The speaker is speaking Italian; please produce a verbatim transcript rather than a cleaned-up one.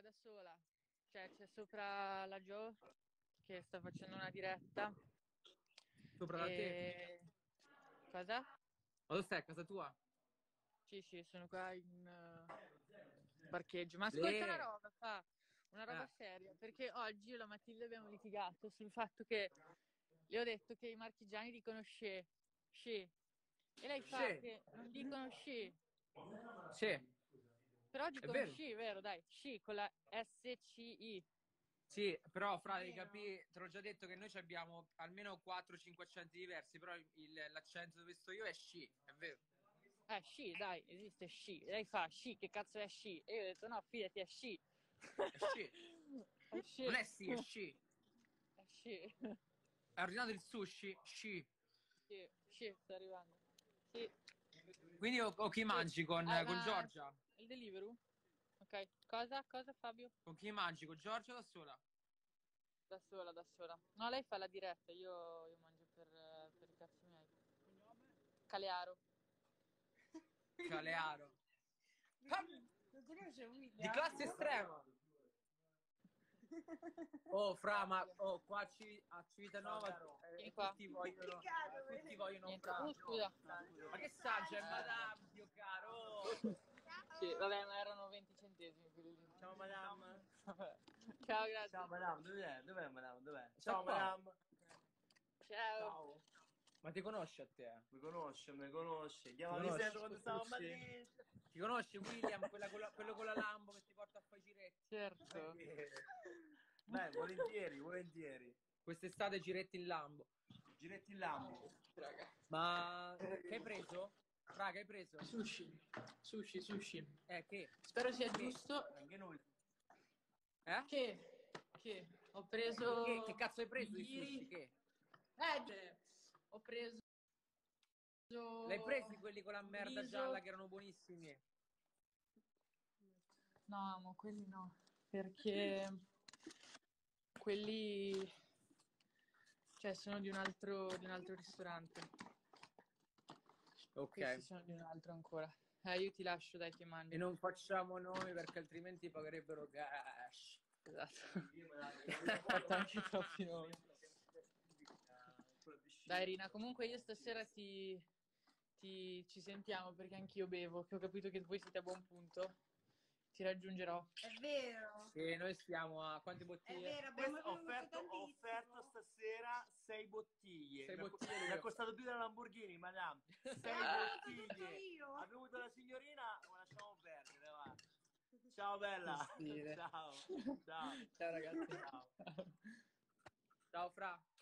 da sola. Cioè, c'è sopra la Jo che sta facendo una diretta. Sopra da te? E... Cosa? Ma dove stai? A casa tua? Sì, sì, sono qua in uh, parcheggio. Ma ascolta una Le... roba, fa una roba Eh. seria, perché oggi io e la Matilde abbiamo litigato sul fatto che le ho detto che i marchigiani dicono sce, sce, e lei fa Sì. che non dicono sce, Sì. però È dicono vero. sci, vero? Dai, sci con la S C I. Sì, però fra devi capire, te l'ho già detto che noi ci abbiamo almeno quattro cinque accenti diversi, però il- il- l'accento dove sto io è sci, è vero. Eh, sci, dai, esiste sci. E lei fa sci, che cazzo è sci? E io ho detto no, fidati, è sci. È sci. È Non sci. è sì, è sci. È sci. Hai ordinato il sushi? Sci. Sì, sci, sta arrivando. Sì. Quindi o, o chi Sì. mangi con, Ah, con ma Giorgia? il Deliveroo? Ok. Cosa? Cosa, Fabio? Con chi mangi? Con Giorgia o da sola? Da sola, da sola. No, lei fa la diretta, io, io mangio per, eh, per i cazzi miei. Calearo. Calearo. Non conosce Di William? classe estrema. Oh, fra, ma oh, qua a, Civi- a Civitanova Vieni eh, qua. tutti vogliono, tutti vogliono Niente. fra. Uh, scusa. Ma che saggio è Madame, Dio caro. Sì, vabbè, ma erano venti centesimi quelli lì. Ciao madame. Vabbè. Ciao, grazie. Ciao madame, dov'è? Dov'è madame? Dov'è? Sta Ciao qua. madame. Ciao. Ciao. Ma ti conosce a te? Mi conosce, mi conosce. Ti Chiamami sempre conosce? quando stavamo a Madrid. Ti conosce William, quella con la- quello con la Lambo che ti porta a fare i giretti? Certo. Beh, volentieri, volentieri. Quest'estate giretti in Lambo. Giretti in Lambo. Ma che hai preso? Fra, che hai preso? Sushi, sushi, sushi. Eh, che? Spero sia Che? giusto. Anche noi. Eh? Che, che ho Che, preso che cazzo hai preso di nigiri. sushi? Che? Eh, cioè, ho preso L'hai presi quelli con la merda riso. gialla che erano buonissimi? No, amo, quelli no. Perché quelli, cioè, sono di un altro, di un altro ristorante. Questi Ok. sono di un altro ancora. Eh, io ti lascio, dai, che E mangi. non facciamo nomi perché altrimenti pagherebbero cash. Esatto. Ho fatto anche troppi nomi. Dai, Rina, comunque io stasera ti, ti- ci sentiamo perché anch'io bevo, che ho capito che voi siete a buon punto. Ti raggiungerò. È vero, E noi stiamo a quante è bottiglie? vero, abbiamo Questo ho bevuto offerto, ho offerto tantissimo. stasera sei bottiglie. Sei mi, è- bottiglie mi lui è ha- costato più della Lamborghini, madame. Sei Ah, l'ho bevuto bottiglie. io. Ha bevuto la signorina, ma lasciamo perdere, va. Ciao bella. Che stile. Ciao. Ciao. Ciao ragazzi. Ciao. Ciao Fra.